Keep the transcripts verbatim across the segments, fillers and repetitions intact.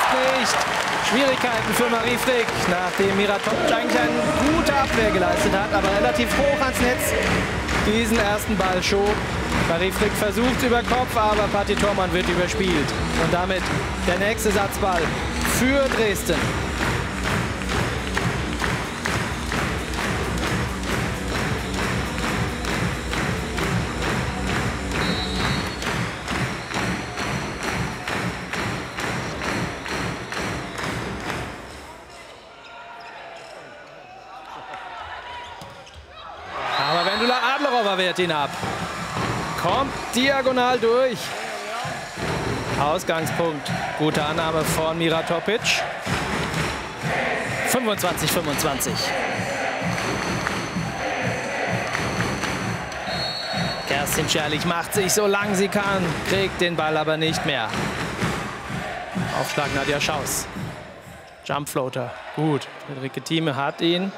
nicht. Schwierigkeiten für Marie Frick, nachdem Mira Topic eigentlich eine gute Abwehr geleistet hat, aber relativ hoch ans Netz diesen ersten Ball schob. Marie Frick versucht über Kopf, aber Patti Thormann wird überspielt. Und damit der nächste Satzball für Dresden. Aber Wendula Adlerova wehrt ihn ab. Kommt diagonal durch. Ausgangspunkt. Gute Annahme von Mira Topic. fünfundzwanzig fünfundzwanzig. Kerstin Scherlich macht sich so lang sie kann, kriegt den Ball aber nicht mehr. Aufschlag Nadja Schaus. Jumpfloater. Gut. Friederike Thieme hat ihn.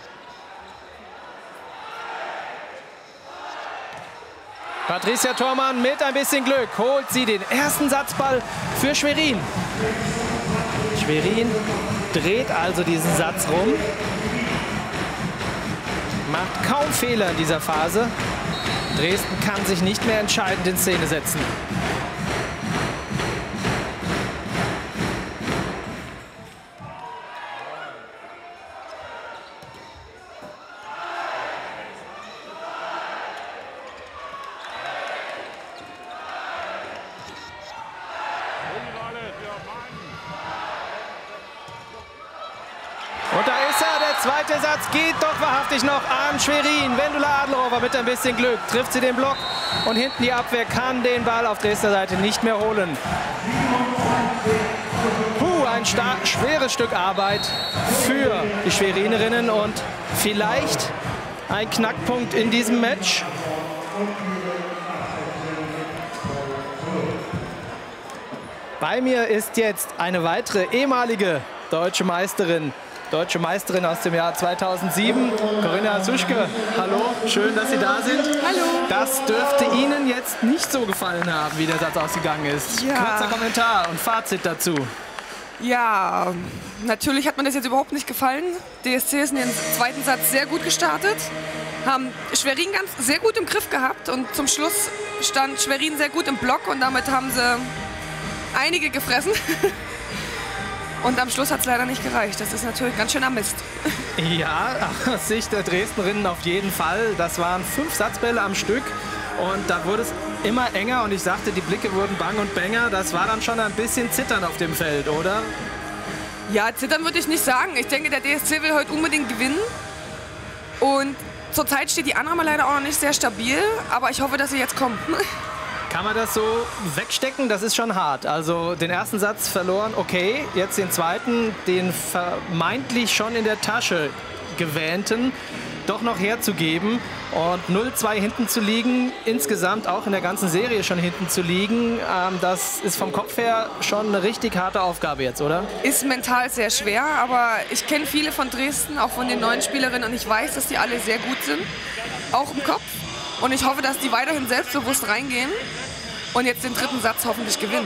Patricia Thormann mit ein bisschen Glück holt sie den ersten Satzball für Schwerin. Schwerin dreht also diesen Satz rum. Macht kaum Fehler in dieser Phase. Dresden kann sich nicht mehr entscheidend in Szene setzen. Und da ist er, der zweite Satz geht doch wahrhaftig noch an Schwerin. Wendula Adlerova mit ein bisschen Glück trifft sie den Block und hinten die Abwehr kann den Ball auf Dresdner Seite nicht mehr holen. Puh, ein schweres Stück Arbeit für die Schwerinerinnen und vielleicht ein Knackpunkt in diesem Match. Bei mir ist jetzt eine weitere ehemalige deutsche Meisterin. Deutsche Meisterin aus dem Jahr zweitausendsieben, Corinna Suschke. Hallo, schön, dass Sie da sind. Hallo. Das dürfte Ihnen jetzt nicht so gefallen haben, wie der Satz ausgegangen ist. Ja. Kurzer Kommentar und Fazit dazu. Ja, natürlich hat mir das jetzt überhaupt nicht gefallen. D S C ist in den zweiten Satz sehr gut gestartet, haben Schwerin ganz sehr gut im Griff gehabt und zum Schluss stand Schwerin sehr gut im Block und damit haben sie einige gefressen. Und am Schluss hat es leider nicht gereicht. Das ist natürlich ganz schöner Mist. Ja, aus Sicht der Dresdnerinnen auf jeden Fall. Das waren fünf Satzbälle am Stück. Und da wurde es immer enger. Und ich sagte, die Blicke wurden bang und bänger. Das war dann schon ein bisschen Zittern auf dem Feld, oder? Ja, zittern würde ich nicht sagen. Ich denke, der D S C will heute unbedingt gewinnen. Und zurzeit steht die Annahme leider auch noch nicht sehr stabil. Aber ich hoffe, dass sie jetzt kommen. Kann man das so wegstecken? Das ist schon hart. Also den ersten Satz verloren, okay. Jetzt den zweiten, den vermeintlich schon in der Tasche gewähnten, doch noch herzugeben. Und null zwei hinten zu liegen, insgesamt auch in der ganzen Serie schon hinten zu liegen, ähm, das ist vom Kopf her schon eine richtig harte Aufgabe jetzt, oder? Ist mental sehr schwer, aber ich kenne viele von Dresden, auch von den neuen Spielerinnen. Und ich weiß, dass die alle sehr gut sind, auch im Kopf. Und ich hoffe, dass die weiterhin selbstbewusst reingehen und jetzt den dritten Satz hoffentlich gewinnen.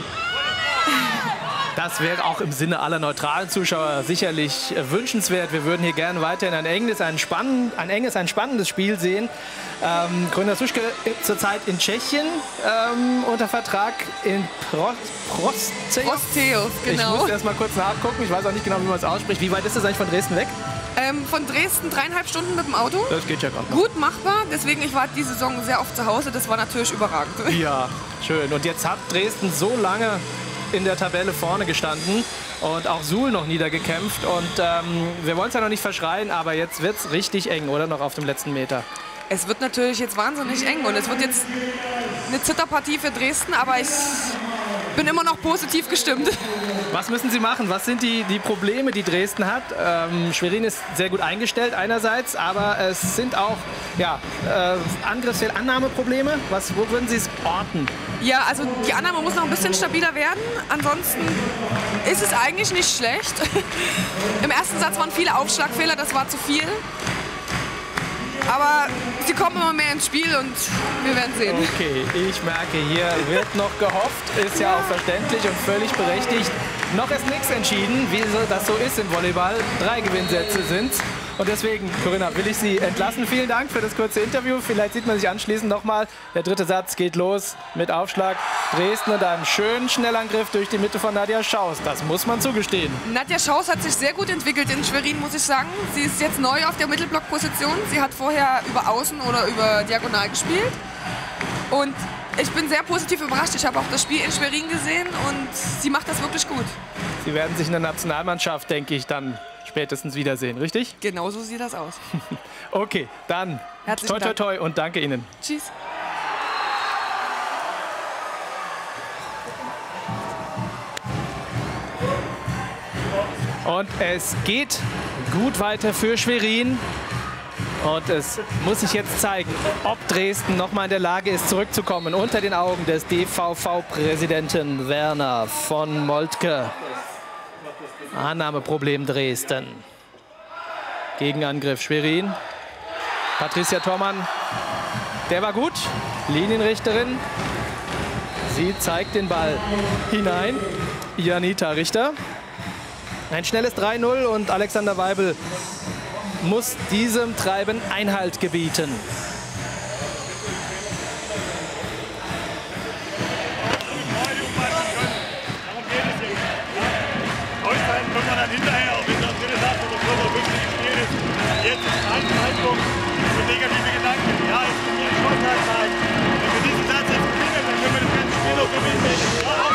Das wäre auch im Sinne aller neutralen Zuschauer sicherlich wünschenswert. Wir würden hier gerne weiterhin ein enges, ein, spann ein, enges, ein spannendes Spiel sehen. Ähm, Corinna Suschke zurzeit in Tschechien ähm, unter Vertrag in Pro Prosteos. Prosteos, genau. Ich muss erst mal kurz nachgucken. Ich weiß auch nicht genau, wie man es ausspricht. Wie weit ist das eigentlich von Dresden weg? Ähm, von Dresden dreieinhalb Stunden mit dem Auto. Das geht ja gar nicht. Gut machbar, deswegen ich war die Saison sehr oft zu Hause. Das war natürlich überragend. Ja, schön. Und jetzt hat Dresden so lange in der Tabelle vorne gestanden und auch Suhl noch niedergekämpft. Und ähm, wir wollen es ja noch nicht verschreien, aber jetzt wird es richtig eng, oder? Noch auf dem letzten Meter. Es wird natürlich jetzt wahnsinnig eng und es wird jetzt eine Zitterpartie für Dresden, aber ich bin immer noch positiv gestimmt. Was müssen Sie machen? Was sind die, die Probleme, die Dresden hat? Ähm, Schwerin ist sehr gut eingestellt einerseits, aber es sind auch ja, äh, Angriffsfehl, Annahmeprobleme. Was, wo würden Sie es orten? Ja, also die Annahme muss noch ein bisschen stabiler werden. Ansonsten ist es eigentlich nicht schlecht. Im ersten Satz waren viele Aufschlagfehler, das war zu viel. Aber sie kommen immer mehr ins Spiel und wir werden sehen. Okay, ich merke, hier wird noch gehofft, ist ja auch verständlich und völlig berechtigt. Noch ist nichts entschieden, wie das so ist im Volleyball. Drei Gewinnsätze sind's. Und deswegen, Corinna, will ich Sie entlassen. Vielen Dank für das kurze Interview. Vielleicht sieht man sich anschließend noch mal. Der dritte Satz geht los mit Aufschlag Dresden und einem schönen Schnellangriff durch die Mitte von Nadja Schaus. Das muss man zugestehen. Nadja Schaus hat sich sehr gut entwickelt in Schwerin, muss ich sagen. Sie ist jetzt neu auf der Mittelblockposition. Sie hat vorher über Außen oder über Diagonal gespielt. Und ich bin sehr positiv überrascht. Ich habe auch das Spiel in Schwerin gesehen und sie macht das wirklich gut. Sie werden sich in der Nationalmannschaft, denke ich, dann spätestens wiedersehen, richtig? Genau so sieht das aus. Okay, dann toi, toi, toi und danke Ihnen. Tschüss. Und es geht gut weiter für Schwerin. Und es muss sich jetzt zeigen, ob Dresden noch mal in der Lage ist, zurückzukommen unter den Augen des D V V-Präsidenten Werner von Moltke. Annahmeproblem Dresden. Gegenangriff Schwerin. Patricia Thormann, der war gut. Linienrichterin. Sie zeigt den Ball hinein. Janita Richter. Ein schnelles drei null und Alexander Weibel muss diesem Treiben Einhalt gebieten. Kommt man dann hinterher, auch wenn das dritte Satz oder so fünfzig gespielt ist. Jetzt ist ein Zeitpunkt für negative Gedanken. Ja, es ist eine Schonzeit. Wenn wir diesen Satz jetzt gewinnen, dann können wir das ganze Spiel noch gewinnen.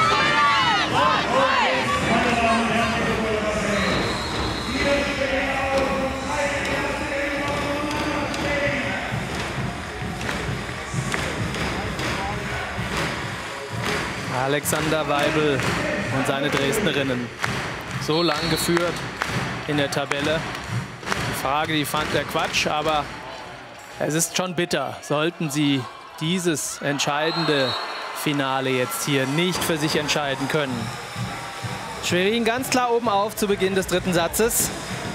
Alexander Weibel und seine Dresdnerinnen. So lang geführt in der Tabelle. Die Frage, die fand der Quatsch, aber es ist schon bitter. Sollten sie dieses entscheidende Finale jetzt hier nicht für sich entscheiden können. Schwerin ganz klar oben auf zu Beginn des dritten Satzes.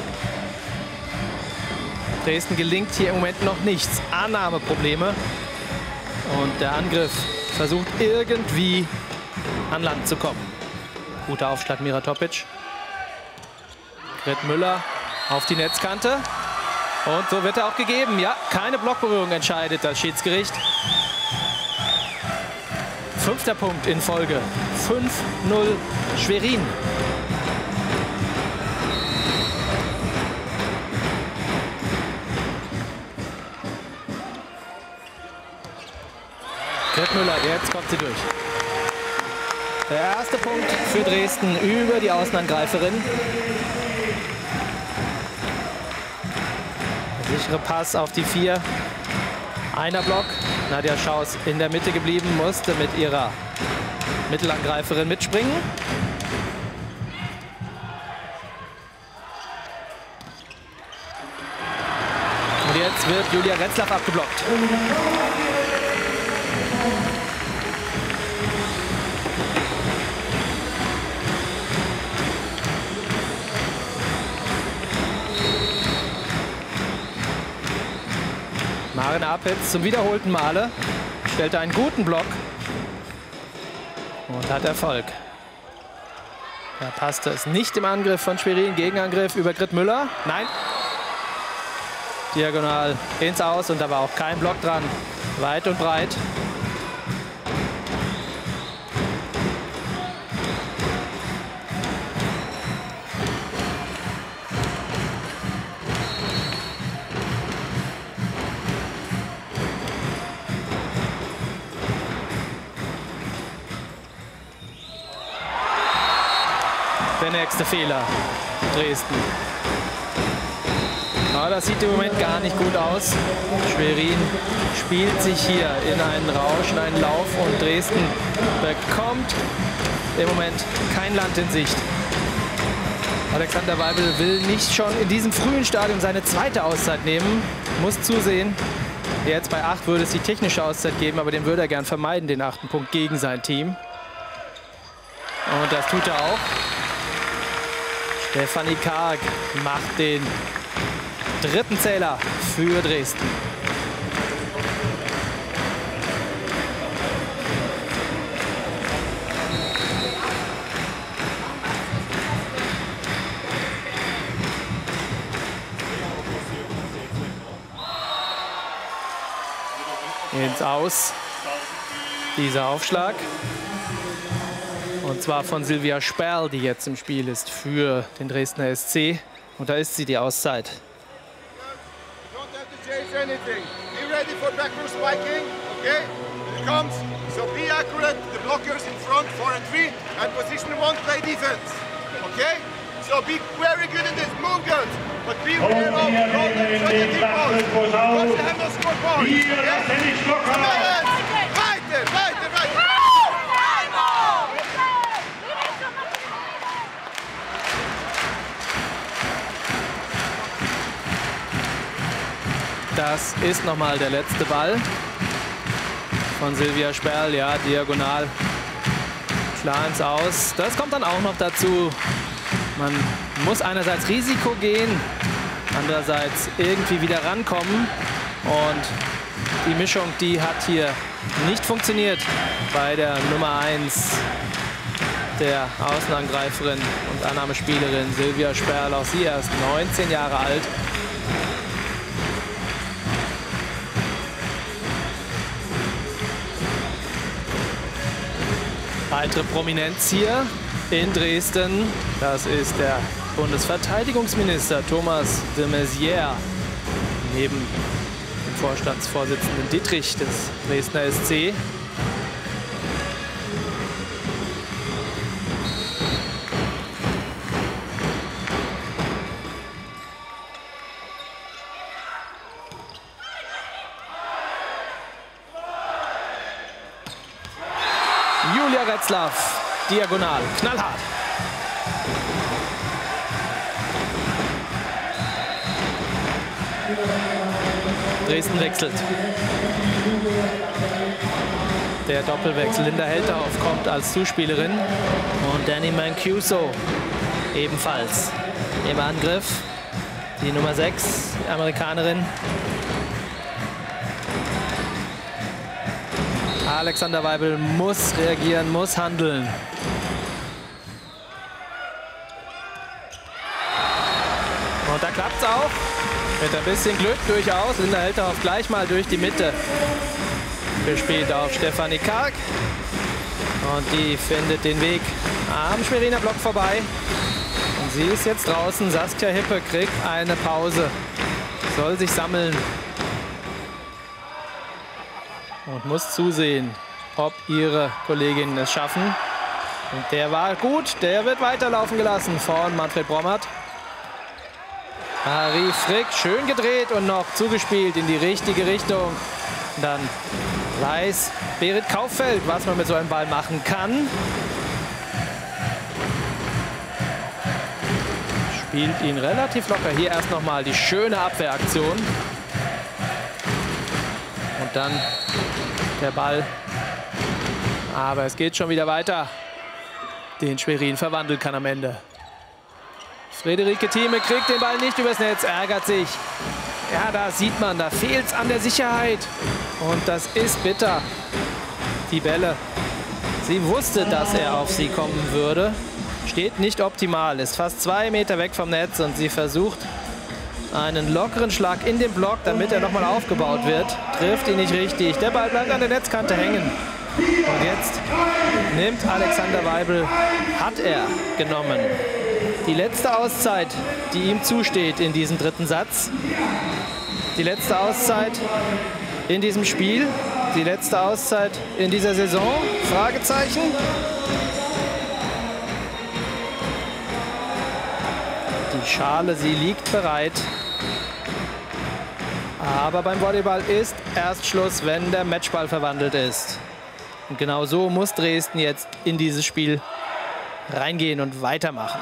Dresden gelingt hier im Moment noch nichts. Annahmeprobleme. Und der Angriff versucht irgendwie an Land zu kommen. Guter Aufschlag Mira Topic. Grit Müller auf die Netzkante. Und so wird er auch gegeben. Ja, keine Blockberührung entscheidet das Schiedsgericht. Fünfter Punkt in Folge. fünf null Schwerin. Grit Müller, jetzt kommt sie durch. Der erste Punkt für Dresden über die Außenangreiferin. Sichere Pass auf die vier. Einer Block. Nadja Schaus in der Mitte geblieben, musste mit ihrer Mittelangreiferin mitspringen. Und jetzt wird Julia Retzlaff abgeblockt. Marina Apitz zum wiederholten Male stellte einen guten Block und hat Erfolg. Da passte es nicht im Angriff von Schwerin. Gegenangriff über Grit Müller. Nein. Diagonal ins Aus und da war auch kein Block dran. Weit und breit. Der nächste Fehler, Dresden. Aber das sieht im Moment gar nicht gut aus. Schwerin spielt sich hier in einen Rausch, in einen Lauf und Dresden bekommt im Moment kein Land in Sicht. Alexander Weibel will nicht schon in diesem frühen Stadium seine zweite Auszeit nehmen, muss zusehen. Jetzt bei acht würde es die technische Auszeit geben, aber den würde er gern vermeiden, den achten Punkt gegen sein Team. Und das tut er auch. Stefanie Karg macht den dritten Zähler für Dresden. Ins Aus. Dieser Aufschlag. Und zwar von Silvia Sperl, die jetzt im Spiel ist für den Dresdner S C. Und da ist sie, die Auszeit. Don't have to change anything. Be ready for backward spiking. Okay? It comes. So be accurate. The blockers in front, four and three, and position one, play defense. Okay? So be very good in this. Move good. But be aware of the goal and try to keep balls. Because you have no score points. Okay? Come on. Weiter, weiter, weiter. Das ist nochmal der letzte Ball von Silvia Sperl. Ja, diagonal. Klar ins Aus. Das kommt dann auch noch dazu. Man muss einerseits Risiko gehen, andererseits irgendwie wieder rankommen. Und die Mischung, die hat hier nicht funktioniert bei der Nummer eins der Außenangreiferin und Annahmespielerin Silvia Sperl. Auch sie erst neunzehn Jahre alt. Weitere Prominenz hier in Dresden, das ist der Bundesverteidigungsminister Thomas de Maizière, neben dem Vorstandsvorsitzenden Dittrich des Dresdner S C. Julia Retzlaff, diagonal, knallhart. Dresden wechselt. Der Doppelwechsel. Linda Helterhoff kommt als Zuspielerin. Und Danny Mancuso ebenfalls im Angriff. Die Nummer sechs, die Amerikanerin. Alexander Weibel muss reagieren, muss handeln. Und da klappt es auch. Mit ein bisschen Glück durchaus. Linda Helterhoff gleich mal durch die Mitte. Gespielt auf Stefanie Karg. Und die findet den Weg am Schweriner Block vorbei. Und sie ist jetzt draußen. Saskia Hippe kriegt eine Pause. Soll sich sammeln. Und muss zusehen, ob ihre Kolleginnen es schaffen. Und der war gut, der wird weiterlaufen gelassen von Manfred Brommert. Marie Frick, schön gedreht und noch zugespielt in die richtige Richtung. Dann weiß Berit Kauffeld, was man mit so einem Ball machen kann. Spielt ihn relativ locker. Hier erst noch mal die schöne Abwehraktion. Und dann der Ball. Aber es geht schon wieder weiter. Den Schwerin verwandeln kann am Ende. Friederike Thieme kriegt den Ball nicht übers Netz, ärgert sich. Ja, da sieht man, da fehlt es an der Sicherheit. Und das ist bitter. Die Bälle. Sie wusste, dass er auf sie kommen würde. Steht nicht optimal, ist fast zwei Meter weg vom Netz und sie versucht einen lockeren Schlag in den Block, damit er nochmal aufgebaut wird. Trifft ihn nicht richtig. Der Ball bleibt an der Netzkante hängen. Und jetzt nimmt Alexander Weibel, hat er genommen, die letzte Auszeit, die ihm zusteht in diesem dritten Satz. Die letzte Auszeit in diesem Spiel. Die letzte Auszeit in dieser Saison. Fragezeichen. Die Schale, sie liegt bereit. Aber beim Volleyball ist erst Schluss, wenn der Matchball verwandelt ist. Und genau so muss Dresden jetzt in dieses Spiel reingehen und weitermachen.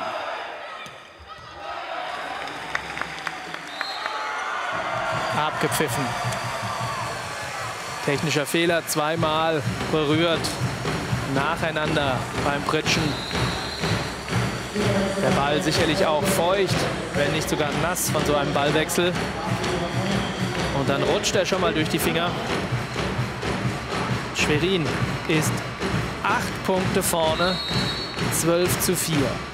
Abgepfiffen. Technischer Fehler, zweimal berührt nacheinander beim Pritschen. Der Ball sicherlich auch feucht, wenn nicht sogar nass von so einem Ballwechsel. Und dann rutscht er schon mal durch die Finger. Schwerin ist acht Punkte vorne, zwölf zu vier.